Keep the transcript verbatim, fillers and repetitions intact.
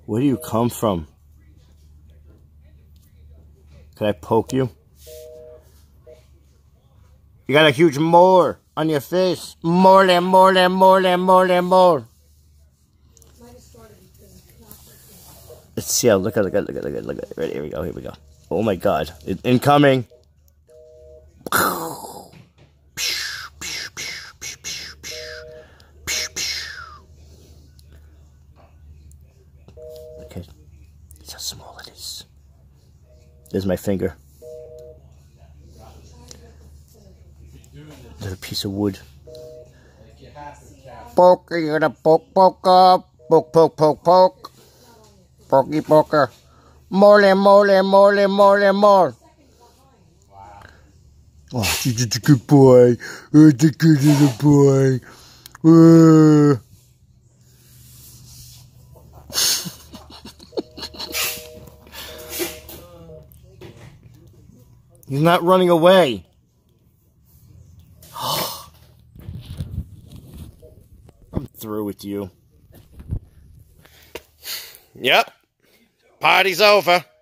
Where do you come from? Can I poke you? You got a huge mole on your face. Mole, mole, mole, mole, mole. Let's see how, look at, look at, look at, look at, look at. Right, here we go, here we go. Oh my God. It, incoming. Look at, it's how small it is. There's my finger. There's a piece of wood. Poke, you're gonna poke, poke up. Poke, poke, poke, poke. Pokey, poker. Mole, mole, mole, mole, mole. Oh, you're just a good boy. You're just a good little boy. Uh. He's not running away. I'm through with you. Yep. Party's over.